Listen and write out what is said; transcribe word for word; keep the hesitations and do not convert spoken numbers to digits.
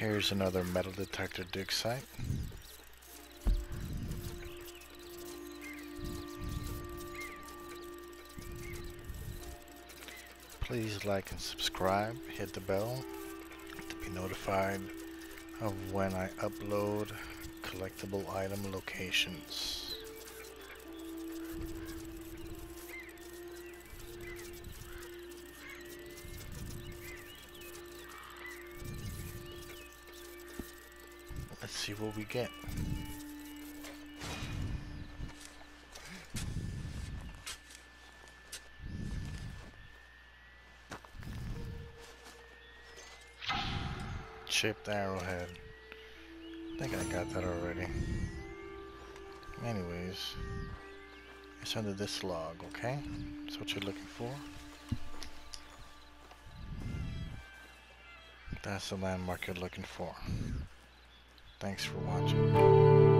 Here's another metal detector dig site. Please like and subscribe, hit the bell to be notified of when I upload collectible item locations. Let's see what we get. Chipped Arrowhead. I think I got that already. Anyways, it's under this log, okay? That's what you're looking for. That's the landmark you're looking for. Thanks for watching.